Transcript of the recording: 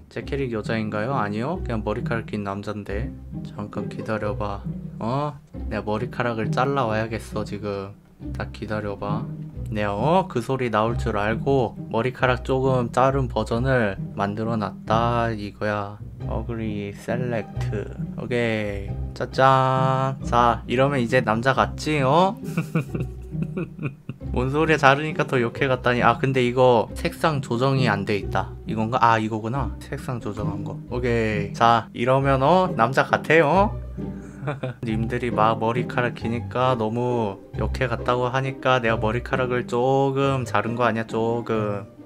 제 캐릭 여자인가요? 아니요, 그냥 머리카락 긴 남잔데. 잠깐 기다려봐. 내가 머리카락을 잘라와야겠어 지금. 딱 기다려봐. 내가 그 소리 나올 줄 알고 머리카락 조금 자른 버전을 만들어 놨다 이거야. 어그리 셀렉트. 오케이, 짜잔. 자, 이러면 이제 남자 같지? 뭔 소리야, 자르니까 더 욕해 같다니. 아, 근데 이거 색상 조정이 안 돼 있다. 이건가? 아, 이거구나. 색상 조정한 거. 오케이. 자, 이러면 남자 같아요. 님들이 막 머리카락 기니까 너무 욕해 같다고 하니까 내가 머리카락을 조금 자른 거 아니야, 조금.